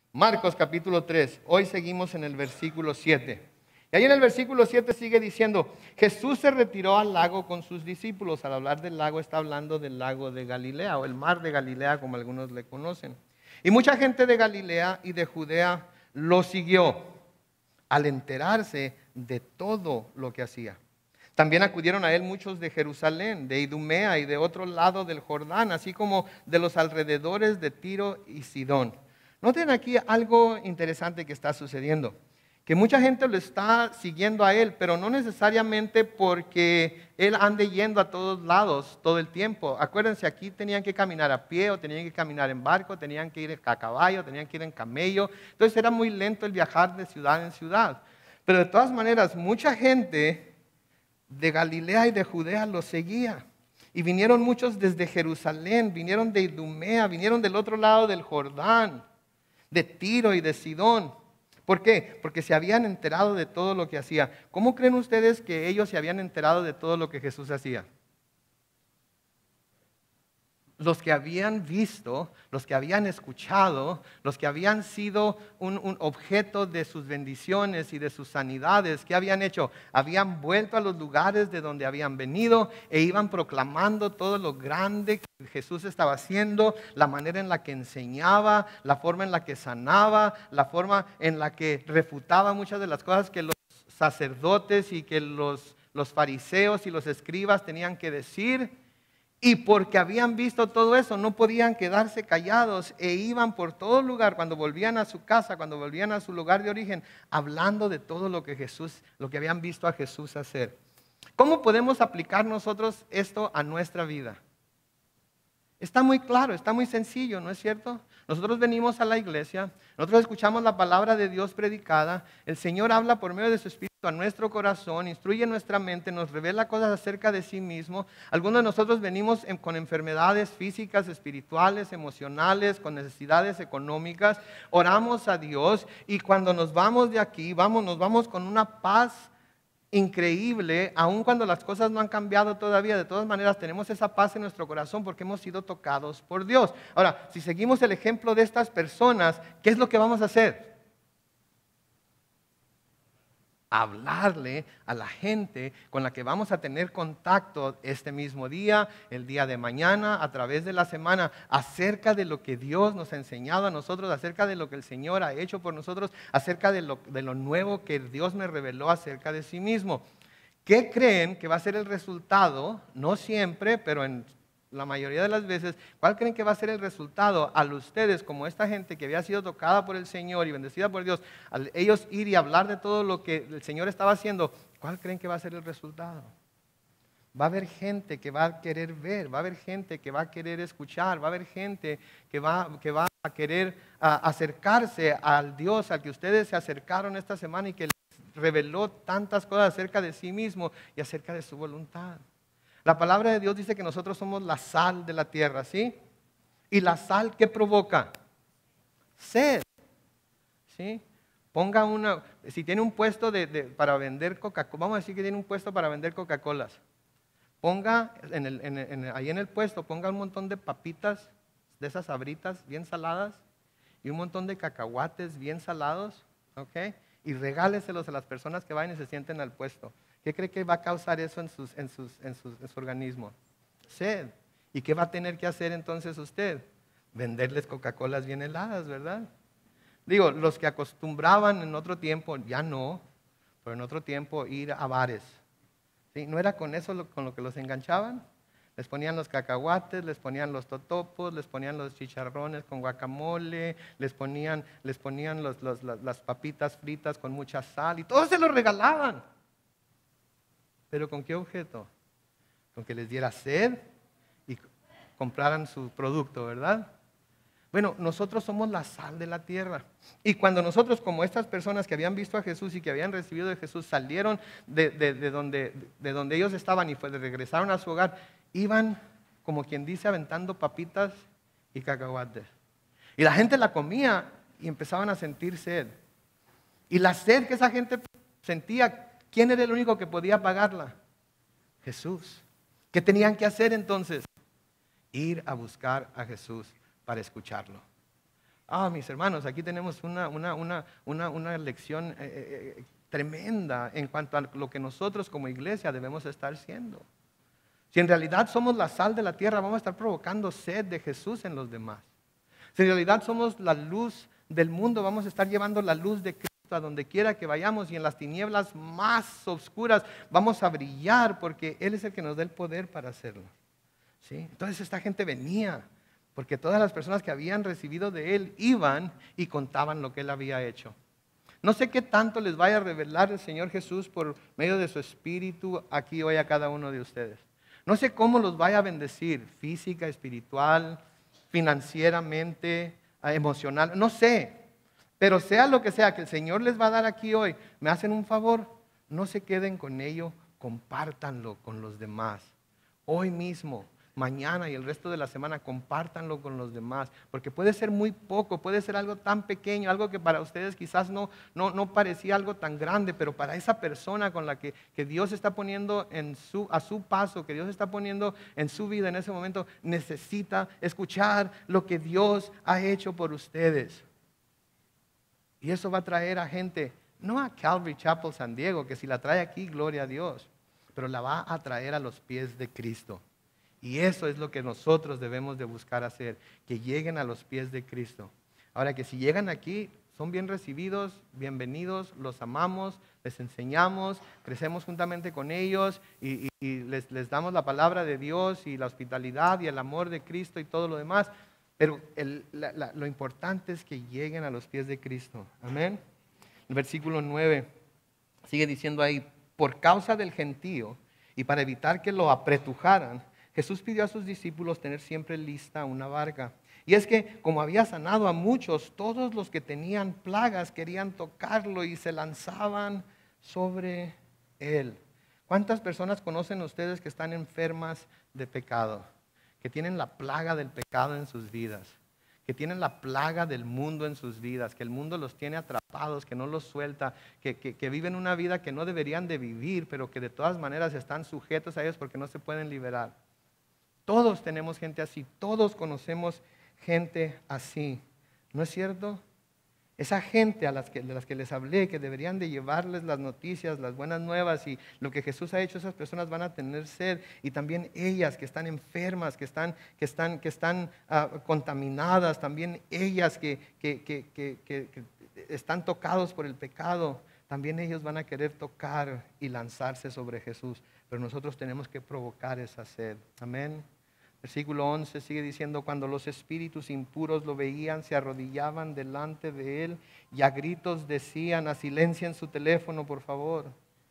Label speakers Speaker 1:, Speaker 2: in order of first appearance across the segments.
Speaker 1: Marcos capítulo 3. Hoy seguimos en el versículo 7. Y ahí en el versículo 7 sigue diciendo, Jesús se retiró al lago con sus discípulos. Al hablar del lago está hablando del lago de Galilea o el mar de Galilea como algunos le conocen. Y mucha gente de Galilea y de Judea lo siguió al enterarse de todo lo que hacía. También acudieron a él muchos de Jerusalén, de Idumea y de otro lado del Jordán, así como de los alrededores de Tiro y Sidón. Noten aquí algo interesante que está sucediendo, que mucha gente lo está siguiendo a él, pero no necesariamente porque él ande yendo a todos lados todo el tiempo. Acuérdense, aquí tenían que caminar a pie, o tenían que caminar en barco, tenían que ir a caballo, tenían que ir en camello. Entonces era muy lento el viajar de ciudad en ciudad. Pero de todas maneras, mucha gente de Galilea y de Judea lo seguía. Y vinieron muchos desde Jerusalén, vinieron de Idumea, vinieron del otro lado del Jordán, de Tiro y de Sidón. ¿Por qué? Porque se habían enterado de todo lo que hacía. ¿Cómo creen ustedes que ellos se habían enterado de todo lo que Jesús hacía? Los que habían visto, los que habían escuchado, los que habían sido un objeto de sus bendiciones y de sus sanidades, ¿qué habían hecho? Habían vuelto a los lugares de donde habían venido e iban proclamando todo lo grande que Jesús estaba haciendo, la manera en la que enseñaba, la forma en la que sanaba, la forma en la que refutaba muchas de las cosas que los sacerdotes y que los fariseos y los escribas tenían que decir. Y porque habían visto todo eso, no podían quedarse callados e iban por todo lugar cuando volvían a su casa, cuando volvían a su lugar de origen, hablando de todo lo que lo que habían visto a Jesús hacer. ¿Cómo podemos aplicar nosotros esto a nuestra vida? Está muy claro, está muy sencillo, ¿no es cierto? Nosotros venimos a la iglesia, nosotros escuchamos la palabra de Dios predicada, el Señor habla por medio de su Espíritu a nuestro corazón, instruye nuestra mente, nos revela cosas acerca de sí mismo. Algunos de nosotros venimos con enfermedades físicas, espirituales, emocionales, con necesidades económicas, oramos a Dios y cuando nos vamos de aquí, nos vamos con una paz increíble, aun cuando las cosas no han cambiado todavía. De todas maneras tenemos esa paz en nuestro corazón porque hemos sido tocados por Dios. Ahora, si seguimos el ejemplo de estas personas, ¿qué es lo que vamos a hacer? Hablarle a la gente con la que vamos a tener contacto este mismo día, el día de mañana, a través de la semana, acerca de lo que Dios nos ha enseñado a nosotros, acerca de lo que el Señor ha hecho por nosotros, acerca de lo nuevo que Dios me reveló acerca de sí mismo. ¿Qué creen que va a ser el resultado? No siempre, pero en la mayoría de las veces, ¿cuál creen que va a ser el resultado al ustedes, como esta gente que había sido tocada por el Señor y bendecida por Dios, al ellos ir y hablar de todo lo que el Señor estaba haciendo? ¿Cuál creen que va a ser el resultado? Va a haber gente que va a querer ver, va a haber gente que va a querer escuchar, va a haber gente que va a querer acercarse al Dios al que ustedes se acercaron esta semana y que les reveló tantas cosas acerca de sí mismo y acerca de su voluntad. La palabra de Dios dice que nosotros somos la sal de la tierra, ¿sí? Y la sal, ¿qué provoca? Sed, ¿sí? Si tiene un puesto para vender Coca-Cola, vamos a decir que tiene un puesto para vender Coca-Colas. Ponga ahí en el puesto, ponga un montón de papitas, de esas sabritas bien saladas, y un montón de cacahuates bien salados, ¿ok? Y regáleselos a las personas que vayan y se sienten al puesto. ¿Qué cree que va a causar eso en su organismo? Sed. ¿Y qué va a tener que hacer entonces usted? Venderles Coca-Colas bien heladas, ¿verdad? Digo, los que acostumbraban en otro tiempo, ya no, pero en otro tiempo ir a bares. ¿Sí? ¿No era con eso con lo que los enganchaban? Les ponían los cacahuates, les ponían los totopos, les ponían los chicharrones con guacamole, les ponían las papitas fritas con mucha sal y todos se los regalaban. ¿Pero con qué objeto? Con que les diera sed y compraran su producto, ¿verdad? Bueno, nosotros somos la sal de la tierra. Y cuando nosotros, como estas personas que habían visto a Jesús y que habían recibido de Jesús, salieron de donde ellos estaban y regresaron a su hogar, iban, como quien dice, aventando papitas y cacahuates. Y la gente la comía y empezaban a sentir sed. Y la sed que esa gente sentía, ¿quién era el único que podía pagarla? Jesús. ¿Qué tenían que hacer entonces? Ir a buscar a Jesús para escucharlo. Mis hermanos, aquí tenemos una lección tremenda en cuanto a lo que nosotros como iglesia debemos estar haciendo. Si en realidad somos la sal de la tierra, vamos a estar provocando sed de Jesús en los demás. Si en realidad somos la luz del mundo, vamos a estar llevando la luz de Cristo a donde quiera que vayamos, y en las tinieblas más oscuras vamos a brillar, porque Él es el que nos da el poder para hacerlo. ¿Sí? Entonces esta gente venía, porque todas las personas que habían recibido de Él iban y contaban lo que Él había hecho. No sé qué tanto les vaya a revelar el Señor Jesús por medio de su Espíritu aquí hoy a cada uno de ustedes. No sé cómo los vaya a bendecir, física, espiritual, financieramente, emocional, no sé. Pero sea lo que sea que el Señor les va a dar aquí hoy, me hacen un favor, no se queden con ello, compártanlo con los demás. Hoy mismo, mañana y el resto de la semana, compártanlo con los demás, porque puede ser muy poco, puede ser algo tan pequeño, algo que para ustedes quizás no parecía algo tan grande, pero para esa persona con la que Dios está poniendo a su paso, que Dios está poniendo en su vida en ese momento, necesita escuchar lo que Dios ha hecho por ustedes. Y eso va a traer a gente, no a Calvary Chapel San Diego, que si la trae aquí, gloria a Dios, pero la va a traer a los pies de Cristo. Y eso es lo que nosotros debemos de buscar hacer, que lleguen a los pies de Cristo. Ahora, que si llegan aquí, son bien recibidos, bienvenidos, los amamos, les enseñamos, crecemos juntamente con ellos y les damos la palabra de Dios y la hospitalidad y el amor de Cristo y todo lo demás. Pero lo importante es que lleguen a los pies de Cristo. Amén. El versículo 9 sigue diciendo ahí, por causa del gentío y para evitar que lo apretujaran, Jesús pidió a sus discípulos tener siempre lista una barca. Y es que como había sanado a muchos, todos los que tenían plagas querían tocarlo y se lanzaban sobre él. ¿Cuántas personas conocen ustedes que están enfermas de pecado? Que tienen la plaga del pecado en sus vidas, que tienen la plaga del mundo en sus vidas, que el mundo los tiene atrapados, que no los suelta, que viven una vida que no deberían de vivir, pero que de todas maneras están sujetos a ellos porque no se pueden liberar. Todos tenemos gente así, todos conocemos gente así, ¿no es cierto? Esa gente de las que les hablé, que deberían de llevarles las noticias, las buenas nuevas y lo que Jesús ha hecho, esas personas van a tener sed. Y también ellas que están enfermas, que están contaminadas, también ellas que están tocados por el pecado, también ellos van a querer tocar y lanzarse sobre Jesús. Pero nosotros tenemos que provocar esa sed. Amén. Versículo 11 sigue diciendo, cuando los espíritus impuros lo veían, se arrodillaban delante de él y a gritos decían, silencien su teléfono, por favor.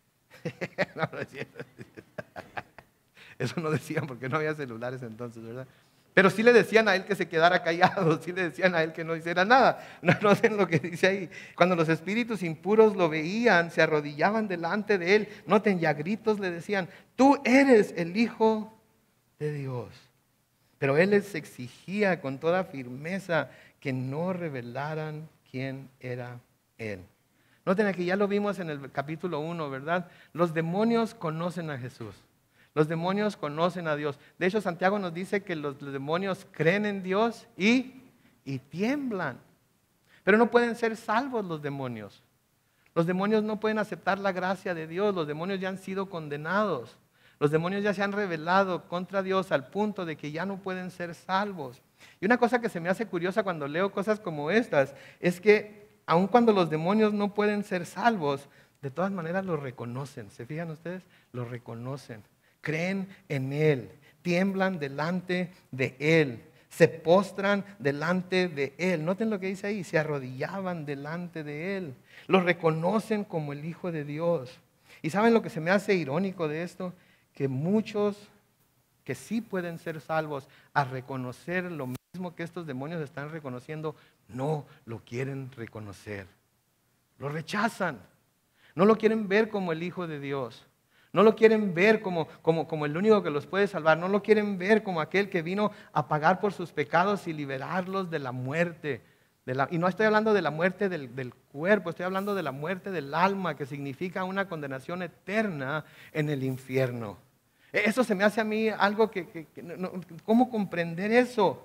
Speaker 1: Eso no decían porque no había celulares entonces, ¿verdad? Pero sí le decían a él que se quedara callado, sí le decían a él que no hiciera nada. No sé lo que dice ahí. Cuando los espíritus impuros lo veían, se arrodillaban delante de él. Noten, y a gritos le decían, tú eres el Hijo de Dios. Pero él les exigía con toda firmeza que no revelaran quién era él. Noten aquí, ya lo vimos en el capítulo 1, ¿verdad? Los demonios conocen a Jesús. Los demonios conocen a Dios. De hecho, Santiago nos dice que los demonios creen en Dios y tiemblan. Pero no pueden ser salvos los demonios. Los demonios no pueden aceptar la gracia de Dios. Los demonios ya han sido condenados. Los demonios ya se han rebelado contra Dios al punto de que ya no pueden ser salvos. Y una cosa que se me hace curiosa cuando leo cosas como estas es que aun cuando los demonios no pueden ser salvos, de todas maneras los reconocen. ¿Se fijan ustedes? Los reconocen. Creen en Él, tiemblan delante de Él, se postran delante de Él. Noten lo que dice ahí, se arrodillaban delante de Él. Los reconocen como el Hijo de Dios. ¿Y saben lo que se me hace irónico de esto? Que muchos que sí pueden ser salvos a reconocer lo mismo que estos demonios están reconociendo, no lo quieren reconocer. Lo rechazan. No lo quieren ver como el Hijo de Dios. No lo quieren ver como el único que los puede salvar. No lo quieren ver como aquel que vino a pagar por sus pecados y liberarlos de la muerte. Y no estoy hablando de la muerte del cuerpo, estoy hablando de la muerte del alma, que significa una condenación eterna en el infierno. Eso se me hace a mí algo ¿cómo comprender eso?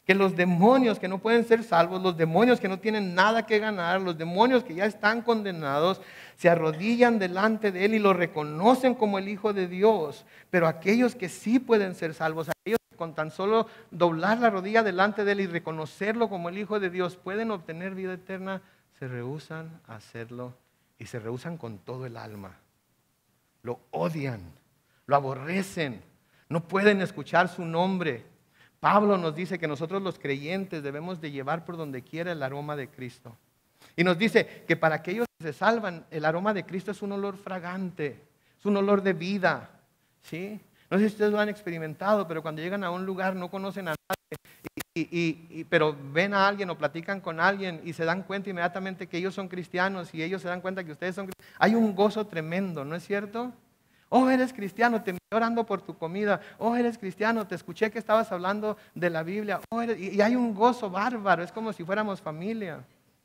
Speaker 1: que los demonios que no pueden ser salvos, los demonios que no tienen nada que ganar, los demonios que ya están condenados, se arrodillan delante de Él y lo reconocen como el Hijo de Dios. Pero aquellos que sí pueden ser salvos, aquellos que con tan solo doblar la rodilla delante de Él y reconocerlo como el Hijo de Dios pueden obtener vida eterna, se rehúsan a hacerlo y se rehúsan con todo el alma. Lo odian, lo aborrecen, no pueden escuchar su nombre. Pablo nos dice que nosotros los creyentes debemos de llevar por donde quiera el aroma de Cristo. Y nos dice que para aquellos que se salvan, el aroma de Cristo es un olor fragante, es un olor de vida, ¿sí? No sé si ustedes lo han experimentado, pero cuando llegan a un lugar no conocen a nadie, pero ven a alguien o platican con alguien y se dan cuenta inmediatamente que ellos son cristianos y ellos se dan cuenta que ustedes son cristianos. Hay un gozo tremendo, ¿no es cierto? Oh, eres cristiano, te miré orando por tu comida. Oh, eres cristiano, te escuché que estabas hablando de la Biblia. Oh, y hay un gozo bárbaro, es como si fuéramos familia.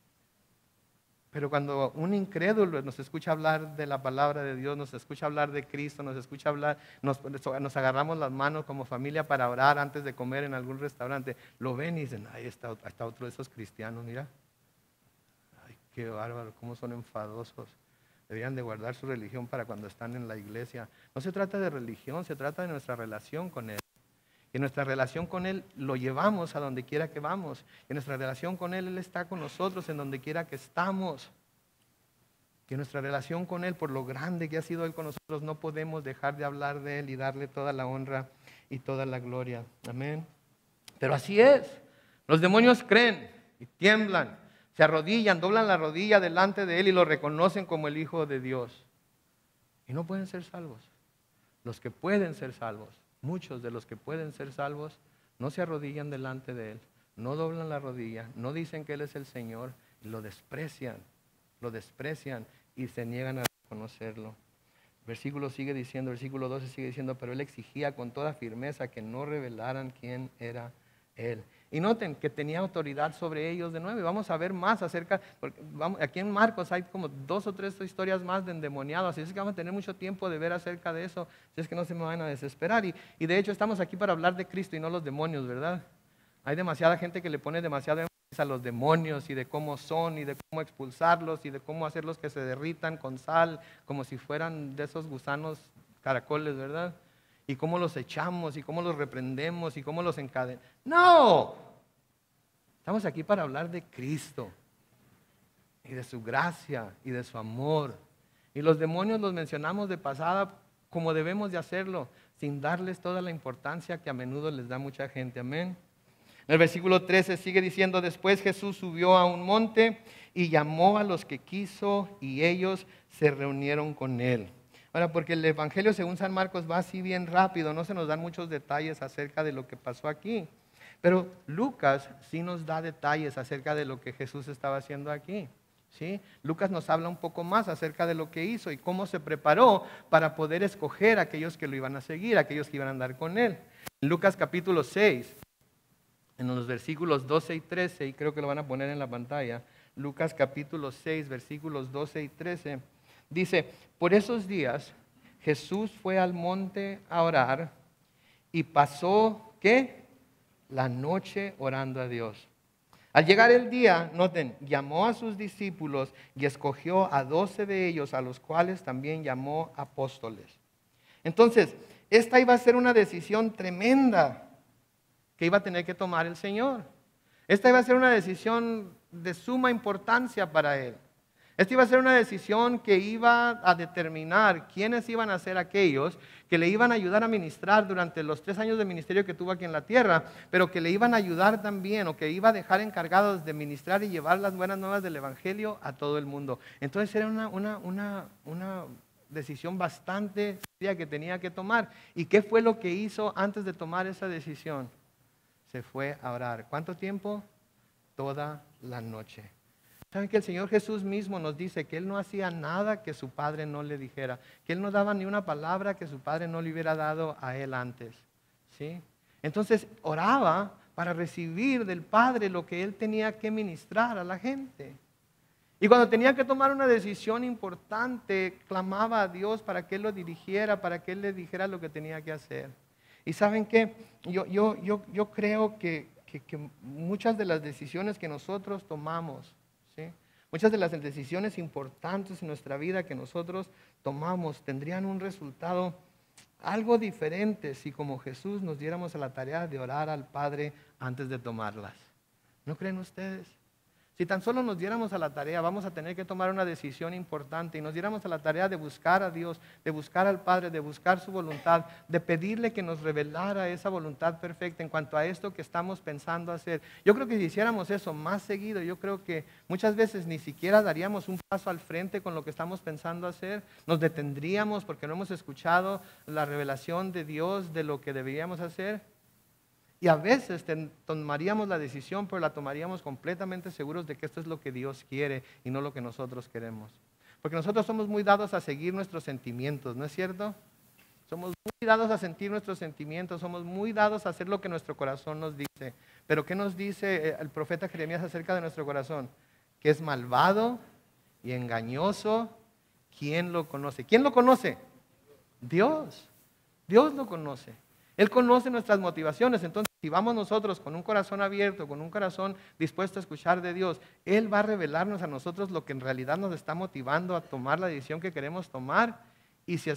Speaker 1: Pero cuando un incrédulo nos escucha hablar de la palabra de Dios, nos escucha hablar de Cristo, nos escucha hablar, nos agarramos las manos como familia para orar antes de comer en algún restaurante, lo ven y dicen, ahí está otro de esos cristianos, mira. Ay, qué bárbaro, cómo son enfadosos. Deberían de guardar su religión para cuando están en la iglesia. No se trata de religión, se trata de nuestra relación con Él. Y nuestra relación con Él lo llevamos a donde quiera que vamos. Y nuestra relación con Él está con nosotros en donde quiera que estamos. Que nuestra relación con Él, por lo grande que ha sido Él con nosotros, no podemos dejar de hablar de Él y darle toda la honra y toda la gloria. Amén. Pero así es. Los demonios creen y tiemblan. Se arrodillan, doblan la rodilla delante de Él y lo reconocen como el Hijo de Dios. Y no pueden ser salvos. Los que pueden ser salvos, muchos de los que pueden ser salvos, no se arrodillan delante de Él, no doblan la rodilla, no dicen que Él es el Señor, y lo desprecian y se niegan a reconocerlo. Versículo 12 sigue diciendo, pero Él exigía con toda firmeza que no revelaran quién era Él. Y noten que tenía autoridad sobre ellos de nuevo. Y vamos a ver más acerca, porque aquí en Marcos hay como 2 o 3 historias más de endemoniados. Así es que vamos a tener mucho tiempo de ver acerca de eso. Así es que no se me van a desesperar. Y de hecho estamos aquí para hablar de Cristo y no los demonios, ¿verdad? Hay demasiada gente que le pone demasiado énfasis a los demonios y de cómo son y de cómo expulsarlos y de cómo hacerlos que se derritan con sal, como si fueran de esos gusanos caracoles, ¿verdad? Y cómo los echamos y cómo los reprendemos y cómo los encadenamos. ¡No! Estamos aquí para hablar de Cristo y de su gracia y de su amor. Y los demonios los mencionamos de pasada como debemos de hacerlo, sin darles toda la importancia que a menudo les da mucha gente. Amén. En el versículo 13 sigue diciendo, después Jesús subió a un monte y llamó a los que quiso y ellos se reunieron con Él. Ahora, porque el Evangelio según San Marcos va así bien rápido, no se nos dan muchos detalles acerca de lo que pasó aquí. Pero Lucas sí nos da detalles acerca de lo que Jesús estaba haciendo aquí. ¿Sí? Lucas nos habla un poco más acerca de lo que hizo y cómo se preparó para poder escoger a aquellos que lo iban a seguir, a aquellos que iban a andar con Él. En Lucas capítulo 6, en los versículos 12 y 13, y creo que lo van a poner en la pantalla, Lucas capítulo 6, versículos 12 y 13, dice, por esos días Jesús fue al monte a orar y pasó, ¿qué? La noche orando a Dios. Al llegar el día, noten, llamó a sus discípulos y escogió a 12 de ellos, a los cuales también llamó apóstoles. Entonces, esta iba a ser una decisión tremenda que iba a tener que tomar el Señor. Esta iba a ser una decisión de suma importancia para Él. Esta iba a ser una decisión que iba a determinar quiénes iban a ser aquellos que le iban a ayudar a ministrar durante los 3 años de ministerio que tuvo aquí en la tierra, pero que le iban a ayudar también o que iba a dejar encargados de ministrar y llevar las buenas nuevas del Evangelio a todo el mundo. Entonces era una decisión bastante seria que tenía que tomar. ¿Y qué fue lo que hizo antes de tomar esa decisión? Se fue a orar. ¿Cuánto tiempo? Toda la noche. ¿Saben que el Señor Jesús mismo nos dice que Él no hacía nada que su Padre no le dijera? Que Él no daba ni una palabra que su Padre no le hubiera dado a Él antes. ¿Sí? Entonces oraba para recibir del Padre lo que Él tenía que ministrar a la gente. Y cuando tenía que tomar una decisión importante, clamaba a Dios para que Él lo dirigiera, para que Él le dijera lo que tenía que hacer. Y ¿saben qué? Yo creo que que muchas de las decisiones que nosotros tomamos, ¿sí? Muchas de las decisiones importantes en nuestra vida que nosotros tomamos tendrían un resultado algo diferente si como Jesús nos diéramos a la tarea de orar al Padre antes de tomarlas. ¿No creen ustedes? Si tan solo nos diéramos a la tarea, vamos a tener que tomar una decisión importante y nos diéramos a la tarea de buscar a Dios, de buscar al Padre, de buscar su voluntad, de pedirle que nos revelara esa voluntad perfecta en cuanto a esto que estamos pensando hacer. Yo creo que si hiciéramos eso más seguido, yo creo que muchas veces ni siquiera daríamos un paso al frente con lo que estamos pensando hacer. Nos detendríamos porque no hemos escuchado la revelación de Dios de lo que deberíamos hacer. Y a veces tomaríamos la decisión, pero la tomaríamos completamente seguros de que esto es lo que Dios quiere y no lo que nosotros queremos. Porque nosotros somos muy dados a seguir nuestros sentimientos, ¿no es cierto? Somos muy dados a sentir nuestros sentimientos, somos muy dados a hacer lo que nuestro corazón nos dice. Pero ¿qué nos dice el profeta Jeremías acerca de nuestro corazón? Que es malvado y engañoso. ¿Quién lo conoce? ¿Quién lo conoce? Dios. Dios lo conoce. Él conoce nuestras motivaciones. Entonces, si vamos nosotros con un corazón abierto, con un corazón dispuesto a escuchar de Dios, Él va a revelarnos a nosotros lo que en realidad nos está motivando a tomar la decisión que queremos tomar. Y si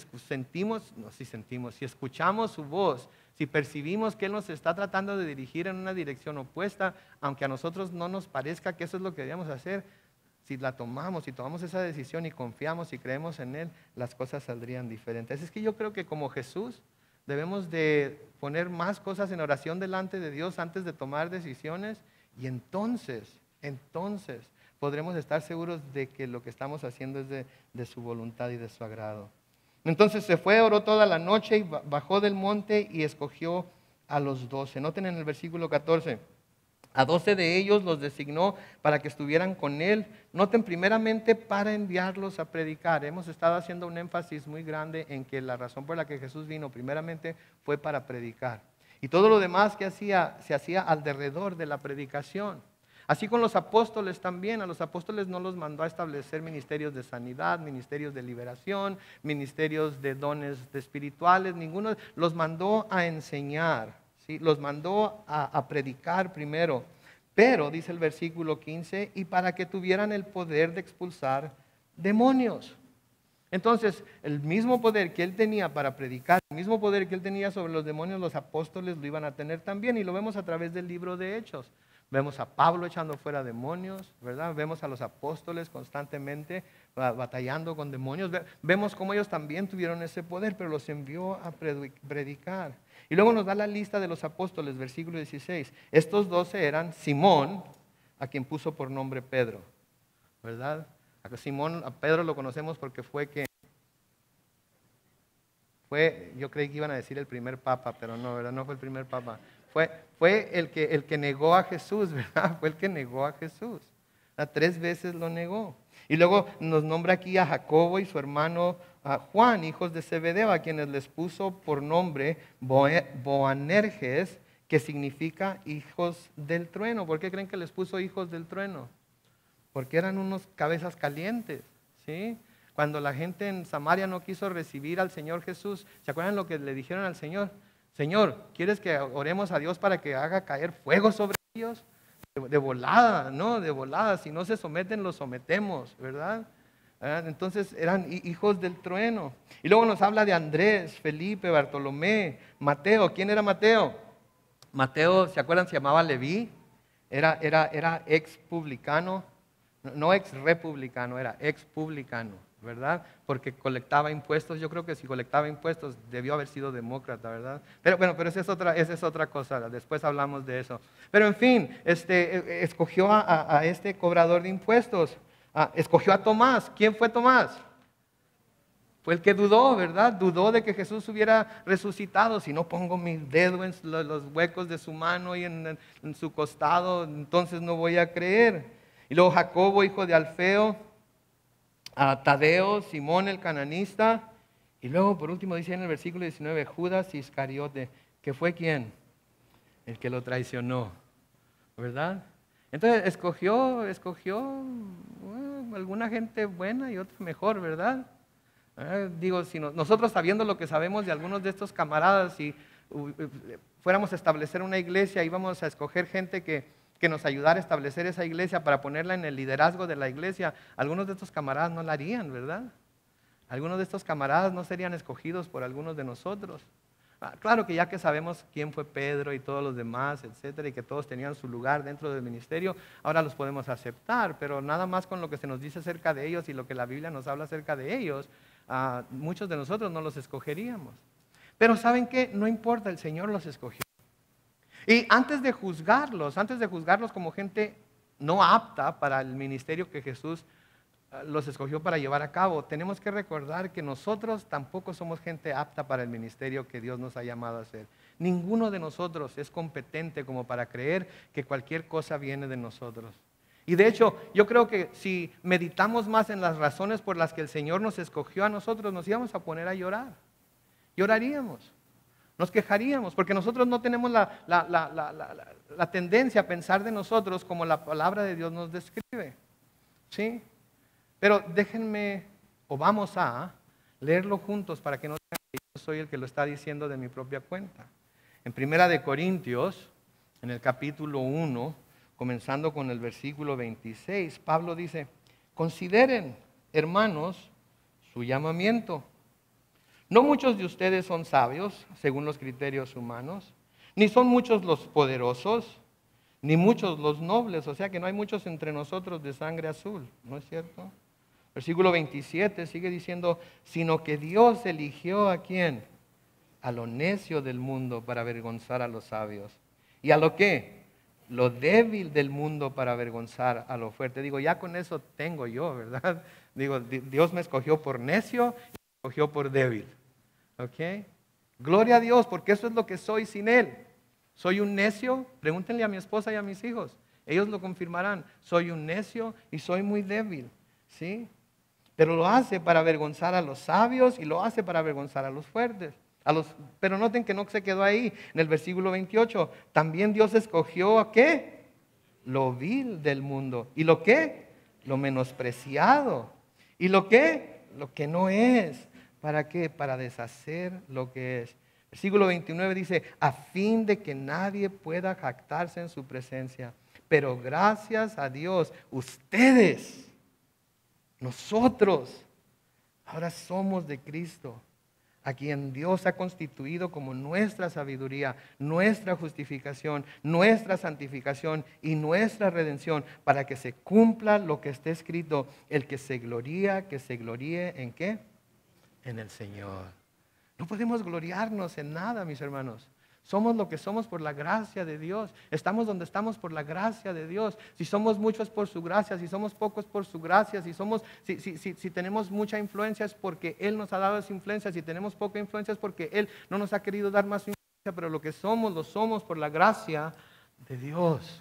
Speaker 1: escuchamos su voz, si percibimos que Él nos está tratando de dirigir en una dirección opuesta, aunque a nosotros no nos parezca que eso es lo que debemos hacer, si la tomamos, si tomamos esa decisión y confiamos y creemos en Él, las cosas saldrían diferentes. Es que yo creo que como Jesús debemos de poner más cosas en oración delante de Dios antes de tomar decisiones y entonces podremos estar seguros de que lo que estamos haciendo es de su voluntad y de su agrado. Entonces se fue, oró toda la noche y bajó del monte y escogió a los 12. Noten en el versículo 14. A 12 de ellos los designó para que estuvieran con él. Noten primeramente para enviarlos a predicar. Hemos estado haciendo un énfasis muy grande en que la razón por la que Jesús vino primeramente fue para predicar. Y todo lo demás que hacía se hacía alrededor de la predicación. Así con los apóstoles también. A los apóstoles no los mandó a establecer ministerios de sanidad, ministerios de liberación, ministerios de dones espirituales. Ninguno los mandó a enseñar. ¿Sí? Los mandó a predicar primero, pero dice el versículo 15, y para que tuvieran el poder de expulsar demonios. Entonces, el mismo poder que él tenía para predicar, el mismo poder que él tenía sobre los demonios, los apóstoles lo iban a tener también, y lo vemos a través del libro de Hechos. Vemos a Pablo echando fuera demonios, ¿verdad? Vemos a los apóstoles constantemente batallando con demonios. Vemos cómo ellos también tuvieron ese poder, pero los envió a predicar. Y luego nos da la lista de los apóstoles, versículo 16. Estos 12 eran Simón, a quien puso por nombre Pedro, ¿verdad? A Pedro lo conocemos porque yo creí que iban a decir el primer papa, pero no, ¿verdad? No fue el primer papa. Fue el que negó a Jesús, ¿verdad? Fue el que negó a Jesús. 3 veces lo negó. Y luego nos nombra aquí a Jacobo y su hermano Juan, hijos de Zebedeo, a quienes les puso por nombre Boanerges, que significa hijos del trueno. ¿Por qué creen que les puso hijos del trueno? Porque eran unos cabezas calientes, ¿sí? Cuando la gente en Samaria no quiso recibir al Señor Jesús, ¿se acuerdan lo que le dijeron al Señor? Señor, ¿quieres que oremos a Dios para que haga caer fuego sobre ellos? De volada, ¿no? De volada. Si no se someten, los sometemos, ¿verdad? Entonces eran hijos del trueno. Y luego nos habla de Andrés, Felipe, Bartolomé, Mateo. ¿Quién era Mateo? Mateo, ¿se acuerdan? Se llamaba Leví. Era ex publicano. No ex republicano, era ex publicano, ¿verdad? Porque colectaba impuestos. Yo creo que si colectaba impuestos debió haber sido demócrata, ¿verdad? Pero bueno, esa es otra cosa. Después hablamos de eso. Pero en fin, escogió a este cobrador de impuestos. Escogió a Tomás. ¿Quién fue Tomás? Fue el que dudó, ¿verdad? Dudó de que Jesús hubiera resucitado. Si no pongo mi dedo en los huecos de su mano y en su costado, entonces no voy a creer. Y luego Jacobo, hijo de Alfeo, Tadeo, Simón el cananista. Y luego, por último, dice en el versículo 19, Judas Iscariote, que fue ¿quién? El que lo traicionó, ¿verdad? Entonces escogió alguna gente buena y otra mejor, ¿verdad? Digo, si nosotros sabiendo lo que sabemos de algunos de estos camaradas, y fuéramos a establecer una iglesia, íbamos a escoger gente que nos ayudara a establecer esa iglesia para ponerla en el liderazgo de la iglesia, algunos de estos camaradas no la harían, ¿verdad? Algunos de estos camaradas no serían escogidos por algunos de nosotros. Claro que ya que sabemos quién fue Pedro y todos los demás, etcétera, y que todos tenían su lugar dentro del ministerio, ahora los podemos aceptar, pero nada más con lo que se nos dice acerca de ellos y lo que la Biblia nos habla acerca de ellos, muchos de nosotros no los escogeríamos. Pero ¿saben qué? No importa, el Señor los escogió. Y antes de juzgarlos como gente no apta para el ministerio que Jesús los escogió para llevar a cabo, tenemos que recordar que nosotros tampoco somos gente apta para el ministerio que Dios nos ha llamado a hacer. Ninguno de nosotros es competente como para creer que cualquier cosa viene de nosotros. Y de hecho, yo creo que si meditamos más en las razones por las que el Señor nos escogió a nosotros, nos íbamos a poner a llorar. Lloraríamos, nos quejaríamos, porque nosotros no tenemos la tendencia a pensar de nosotros como la palabra de Dios nos describe. ¿Sí? Pero déjenme, o vamos a leerlo juntos para que no digan que yo soy el que lo está diciendo de mi propia cuenta. En Primera de Corintios, en el capítulo 1, comenzando con el versículo 26, Pablo dice: consideren, hermanos, su llamamiento. No muchos de ustedes son sabios, según los criterios humanos, ni son muchos los poderosos, ni muchos los nobles, o sea que no hay muchos entre nosotros de sangre azul, ¿no es cierto? Versículo 27 sigue diciendo: sino que Dios eligió ¿a quién? A lo necio del mundo para avergonzar a los sabios. ¿Y a lo qué? Lo débil del mundo para avergonzar a lo fuerte. Digo, ya con eso tengo yo, ¿verdad? Digo, Dios me escogió por necio y me escogió por débil. ¿Ok? Gloria a Dios, porque eso es lo que soy sin Él. Soy un necio, pregúntenle a mi esposa y a mis hijos, ellos lo confirmarán. Soy un necio y soy muy débil, ¿sí? Pero lo hace para avergonzar a los sabios y lo hace para avergonzar a los fuertes. Pero noten que no se quedó ahí. En el versículo 28, también Dios escogió ¿a qué? Lo vil del mundo. ¿Y lo qué? Lo menospreciado. ¿Y lo qué? Lo que no es. ¿Para qué? Para deshacer lo que es. Versículo 29 dice: a fin de que nadie pueda jactarse en su presencia. Pero gracias a Dios, ustedes, nosotros, ahora somos de Cristo, a quien Dios ha constituido como nuestra sabiduría, nuestra justificación, nuestra santificación y nuestra redención, para que se cumpla lo que está escrito: el que se gloríe ¿en qué? En el Señor. No podemos gloriarnos en nada, mis hermanos. Somos lo que somos por la gracia de Dios. Estamos donde estamos por la gracia de Dios. Si somos muchos por su gracia, si somos pocos por su gracia, si tenemos mucha influencia es porque Él nos ha dado esa influencia. Si tenemos poca influencia es porque Él no nos ha querido dar más influencia. Pero lo que somos, lo somos por la gracia de Dios.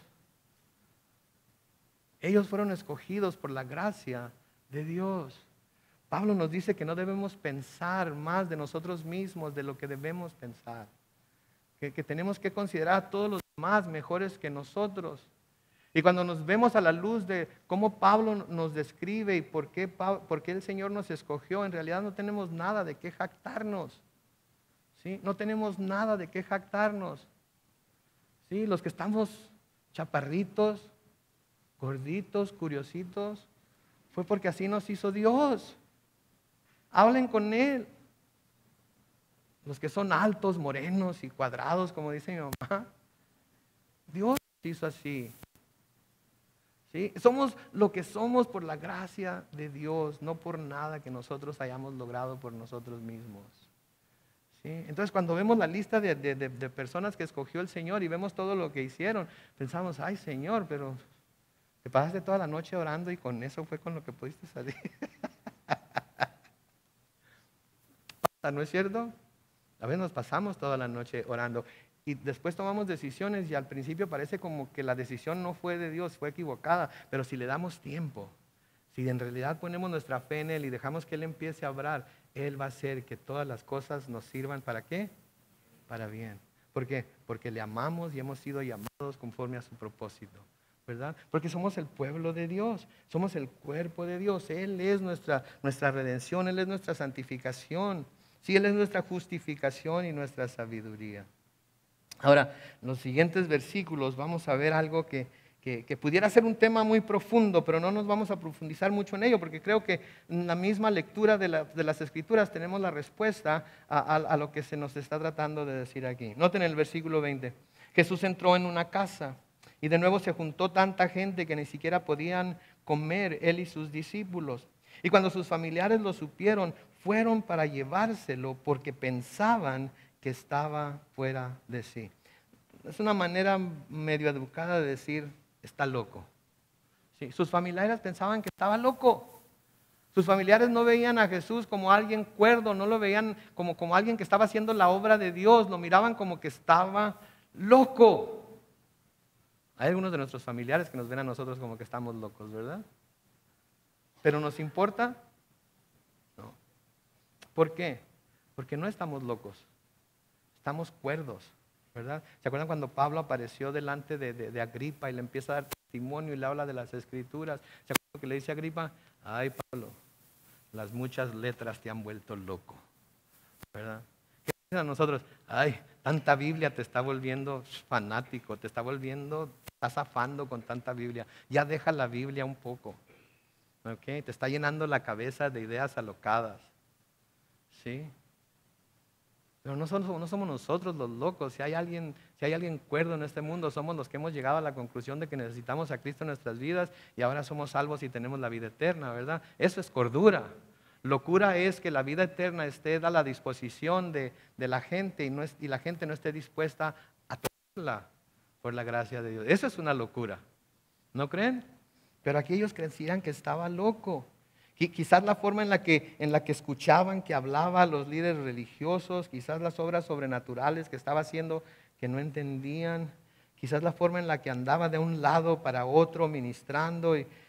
Speaker 1: Ellos fueron escogidos por la gracia de Dios. Pablo nos dice que no debemos pensar más de nosotros mismos de lo que debemos pensar. Que tenemos que considerar a todos los demás mejores que nosotros. Y cuando nos vemos a la luz de cómo Pablo nos describe y por qué el Señor nos escogió, en realidad no tenemos nada de qué jactarnos. ¿Sí? No tenemos nada de qué jactarnos. ¿Sí? Los que estamos chaparritos, gorditos, curiositos, fue porque así nos hizo Dios. Hablen con Él. Los que son altos, morenos y cuadrados, como dice mi mamá, Dios nos hizo así. ¿Sí? Somos lo que somos por la gracia de Dios, no por nada que nosotros hayamos logrado por nosotros mismos. ¿Sí? Entonces, cuando vemos la lista de personas que escogió el Señor y vemos todo lo que hicieron, pensamos: ay, Señor, pero te pasaste toda la noche orando y con eso fue con lo que pudiste salir. ¿No es cierto? A veces nos pasamos toda la noche orando y después tomamos decisiones y al principio parece como que la decisión no fue de Dios, fue equivocada, pero si le damos tiempo, si en realidad ponemos nuestra fe en Él y dejamos que Él empiece a obrar, Él va a hacer que todas las cosas nos sirvan ¿para qué? Para bien. ¿Por qué? Porque le amamos y hemos sido llamados conforme a su propósito, ¿verdad? Porque somos el pueblo de Dios, somos el cuerpo de Dios. Él es nuestra redención, Él es nuestra santificación. Sí, Él es nuestra justificación y nuestra sabiduría. Ahora, en los siguientes versículos vamos a ver algo que pudiera ser un tema muy profundo, pero no nos vamos a profundizar mucho en ello, porque creo que en la misma lectura de las Escrituras tenemos la respuesta a lo que se nos está tratando de decir aquí. Noten el versículo 20. Jesús entró en una casa y de nuevo se juntó tanta gente que ni siquiera podían comer él y sus discípulos. Y cuando sus familiares lo supieron, fueron para llevárselo porque pensaban que estaba fuera de sí. Es una manera medio educada de decir, está loco. Sí, sus familiares pensaban que estaba loco. Sus familiares no veían a Jesús como alguien cuerdo, no lo veían como alguien que estaba haciendo la obra de Dios, lo miraban como que estaba loco. Hay algunos de nuestros familiares que nos ven a nosotros como que estamos locos, ¿verdad? ¿Pero nos importa? No. ¿Por qué? Porque no estamos locos, estamos cuerdos, ¿verdad? ¿Se acuerdan cuando Pablo apareció delante de Agripa y le empieza a dar testimonio y le habla de las Escrituras? ¿Se acuerdan que le dice a Agripa? Ay, Pablo, las muchas letras te han vuelto loco, ¿verdad? ¿Qué dicen a nosotros? Ay, tanta Biblia te está volviendo fanático, te está volviendo, estás afando con tanta Biblia. Ya deja la Biblia un poco, ¿ok? Te está llenando la cabeza de ideas alocadas, ¿sí? Pero no somos nosotros los locos. Si hay alguien cuerdo en este mundo, somos los que hemos llegado a la conclusión de que necesitamos a Cristo en nuestras vidas y ahora somos salvos y tenemos la vida eterna, ¿verdad? Eso es cordura. Locura es que la vida eterna esté a la disposición de la gente y la gente no esté dispuesta a tomarla por la gracia de Dios. Eso es una locura. ¿No creen? Pero aquí ellos creían que estaba loco. Quizás la forma en la que escuchaban que hablaba a los líderes religiosos, quizás las obras sobrenaturales que estaba haciendo que no entendían, quizás la forma en la que andaba de un lado para otro ministrando,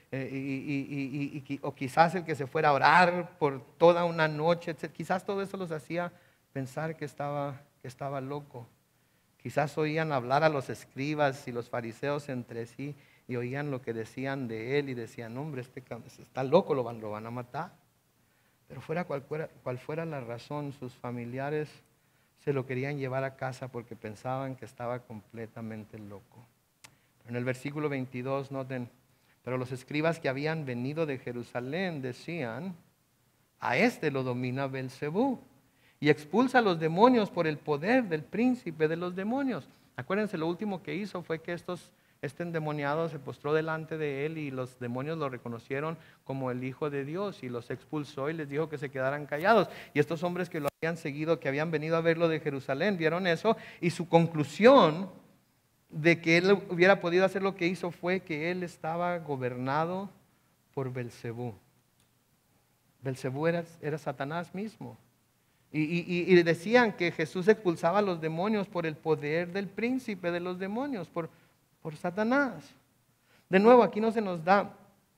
Speaker 1: o quizás el que se fuera a orar por toda una noche, etc. Quizás todo eso los hacía pensar que estaba loco. Quizás oían hablar a los escribas y los fariseos entre sí y oían lo que decían de él y decían, hombre, este está loco, lo van a matar. Pero cual fuera la razón, sus familiares se lo querían llevar a casa porque pensaban que estaba completamente loco. En el versículo 22, noten, pero los escribas que habían venido de Jerusalén decían, a este lo domina Belcebú y expulsa a los demonios por el poder del príncipe de los demonios. Acuérdense, lo último que hizo fue que este endemoniado se postró delante de él y los demonios lo reconocieron como el Hijo de Dios y los expulsó y les dijo que se quedaran callados. Y estos hombres que lo habían seguido, que habían venido a verlo de Jerusalén, vieron eso y su conclusión de que él hubiera podido hacer lo que hizo fue que él estaba gobernado por Belcebú. Belcebú era Satanás mismo. Y decían que Jesús expulsaba a los demonios por el poder del príncipe de los demonios, por Satanás. De nuevo, aquí no se nos da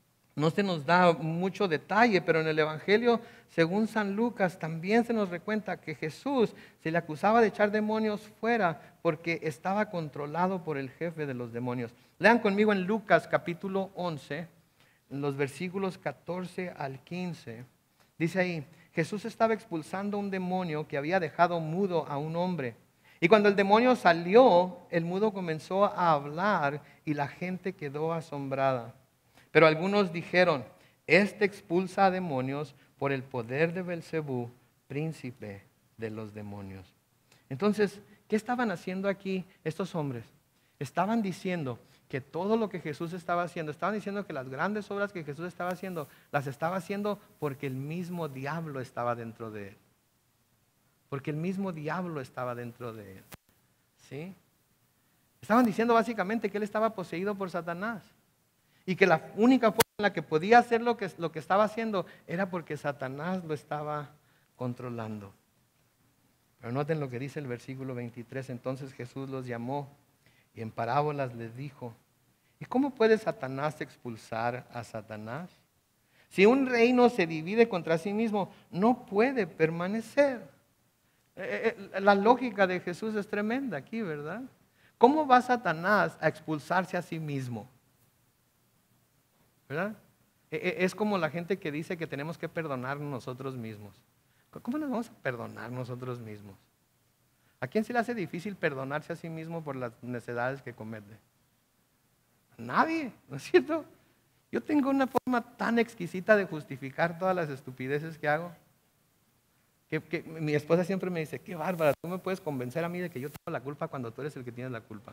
Speaker 1: mucho detalle, pero en el Evangelio, según San Lucas, también se nos recuenta que Jesús se le acusaba de echar demonios fuera porque estaba controlado por el jefe de los demonios. Lean conmigo en Lucas capítulo 11, en los versículos 14 al 15. Dice ahí, Jesús estaba expulsando un demonio que había dejado mudo a un hombre. Y cuando el demonio salió, el mudo comenzó a hablar y la gente quedó asombrada. Pero algunos dijeron, este expulsa a demonios por el poder de Belcebú, príncipe de los demonios. Entonces, ¿qué estaban haciendo aquí estos hombres? Estaban diciendo que todo lo que Jesús estaba haciendo, estaban diciendo que las grandes obras que Jesús estaba haciendo, las estaba haciendo porque el mismo diablo estaba dentro de él. Porque el mismo diablo estaba dentro de él. ¿Sí? Estaban diciendo básicamente que él estaba poseído por Satanás. Y que la única forma en la que podía hacer lo que estaba haciendo era porque Satanás lo estaba controlando. Pero noten lo que dice el versículo 23. Entonces Jesús los llamó y en parábolas les dijo, ¿y cómo puede Satanás expulsar a Satanás? Si un reino se divide contra sí mismo, no puede permanecer. La lógica de Jesús es tremenda aquí, ¿verdad? ¿Cómo va Satanás a expulsarse a sí mismo? ¿Verdad? Es como la gente que dice que tenemos que perdonar nosotros mismos. ¿Cómo nos vamos a perdonar nosotros mismos? ¿A quién se le hace difícil perdonarse a sí mismo por las necedades que comete? Nadie, ¿no es cierto? Yo tengo una forma tan exquisita de justificar todas las estupideces que hago. Que mi esposa siempre me dice, qué bárbara, tú me puedes convencer a mí de que yo tengo la culpa cuando tú eres el que tienes la culpa.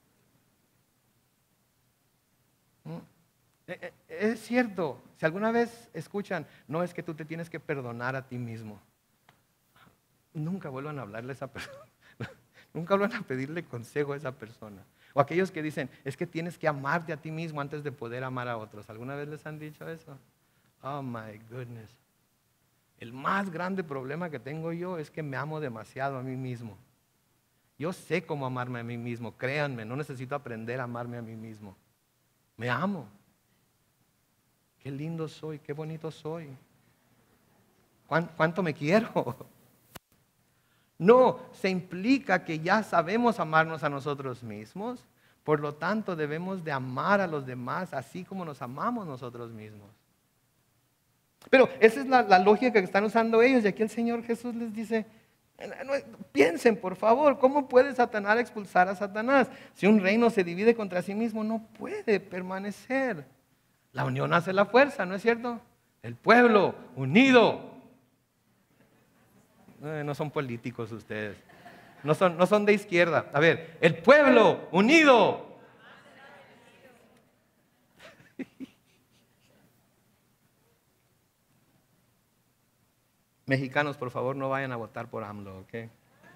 Speaker 1: Es cierto, si alguna vez escuchan, no es que tú te tienes que perdonar a ti mismo. Nunca vuelvan a hablarle a esa persona. Nunca vuelvan a pedirle consejo a esa persona. O aquellos que dicen, es que tienes que amarte a ti mismo antes de poder amar a otros. ¿Alguna vez les han dicho eso? Oh my goodness. El más grande problema que tengo yo es que me amo demasiado a mí mismo. Yo sé cómo amarme a mí mismo, créanme, no necesito aprender a amarme a mí mismo. Me amo. Qué lindo soy, qué bonito soy. ¿Cuánto me quiero? No, se implica que ya sabemos amarnos a nosotros mismos, por lo tanto debemos de amar a los demás así como nos amamos nosotros mismos. Pero esa es la lógica que están usando ellos, y aquí el Señor Jesús les dice, piensen por favor, ¿cómo puede Satanás expulsar a Satanás? Si un reino se divide contra sí mismo, no puede permanecer. La unión hace la fuerza, ¿no es cierto? El pueblo unido. No son políticos ustedes, no son de izquierda. A ver, el pueblo unido. Mexicanos, por favor, no vayan a votar por AMLO, ¿ok?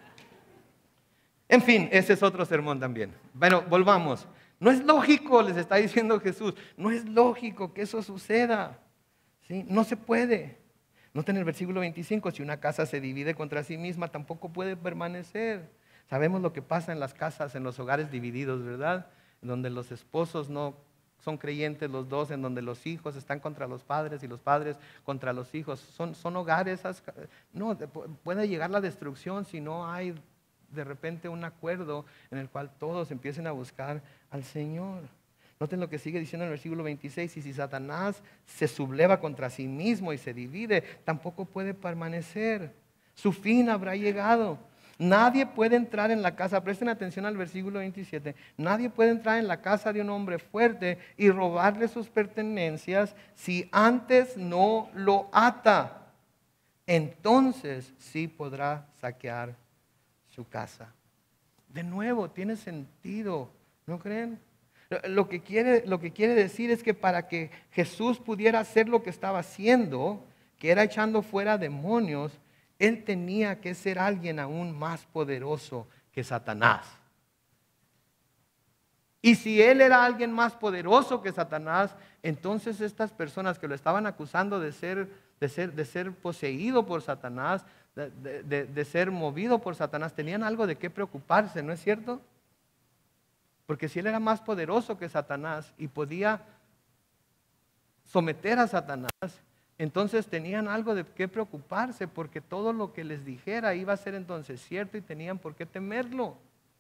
Speaker 1: En fin, ese es otro sermón también. Bueno, volvamos. No es lógico, les está diciendo Jesús, no es lógico que eso suceda. ¿Sí? No se puede. Noten el versículo 25, si una casa se divide contra sí misma, tampoco puede permanecer. Sabemos lo que pasa en las casas, en los hogares divididos, ¿verdad? En donde los esposos no son creyentes los dos, en donde los hijos están contra los padres y los padres contra los hijos. Son hogares, no, puede llegar la destrucción si no hay de repente un acuerdo en el cual todos empiecen a buscar al Señor. Noten lo que sigue diciendo en el versículo 26, y si Satanás se subleva contra sí mismo y se divide, tampoco puede permanecer. Su fin habrá llegado. Nadie puede entrar en la casa, presten atención al versículo 27, nadie puede entrar en la casa de un hombre fuerte y robarle sus pertenencias si antes no lo ata. Entonces sí podrá saquear su casa. De nuevo, tiene sentido, ¿no creen? Lo que quiere decir es que para que Jesús pudiera hacer lo que estaba haciendo, que era echando fuera demonios, Él tenía que ser alguien aún más poderoso que Satanás. Y si Él era alguien más poderoso que Satanás, entonces estas personas que lo estaban acusando de ser poseído por Satanás, de ser movido por Satanás, tenían algo de qué preocuparse, ¿no es cierto? Porque si Él era más poderoso que Satanás y podía someter a Satanás, entonces tenían algo de qué preocuparse, porque todo lo que les dijera iba a ser entonces cierto y tenían por qué temerlo.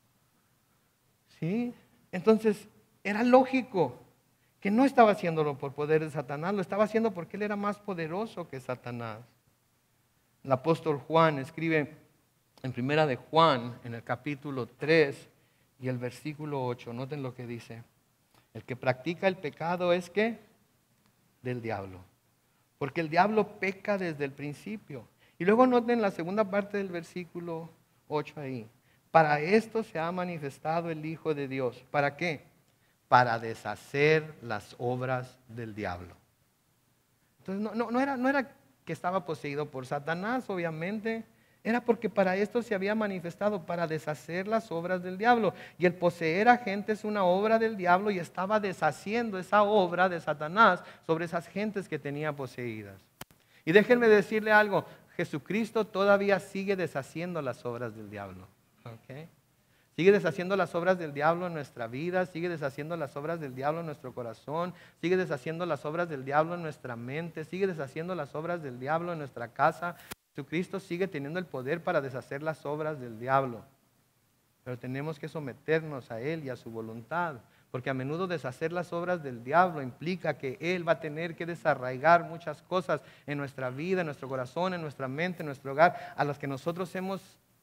Speaker 1: ¿Sí? Entonces era lógico que no estaba haciéndolo por poder de Satanás, lo estaba haciendo porque Él era más poderoso que Satanás. El apóstol Juan escribe en primera de Juan, en el capítulo 3 y el versículo 8, noten lo que dice. El que practica el pecado es ¿qué? Del diablo. Porque el diablo peca desde el principio. Y luego noten la segunda parte del versículo 8 ahí. Para esto se ha manifestado el Hijo de Dios. ¿Para qué? Para deshacer las obras del diablo. Entonces no era que estaba poseído por Satanás, obviamente. Era porque para esto se había manifestado, para deshacer las obras del diablo. Y el poseer a gente es una obra del diablo y estaba deshaciendo esa obra de Satanás sobre esas gentes que tenía poseídas. Y déjenme decirle algo, Jesucristo todavía sigue deshaciendo las obras del diablo. ¿Okay? Sigue deshaciendo las obras del diablo en nuestra vida, sigue deshaciendo las obras del diablo en nuestro corazón, sigue deshaciendo las obras del diablo en nuestra mente, sigue deshaciendo las obras del diablo en nuestra casa. Jesucristo sigue teniendo el poder para deshacer las obras del diablo. Pero tenemos que someternos a Él y a su voluntad. Porque a menudo deshacer las obras del diablo implica que Él va a tener que desarraigar muchas cosas en nuestra vida, en nuestro corazón, en nuestra mente, en nuestro hogar, a las que nosotros hemos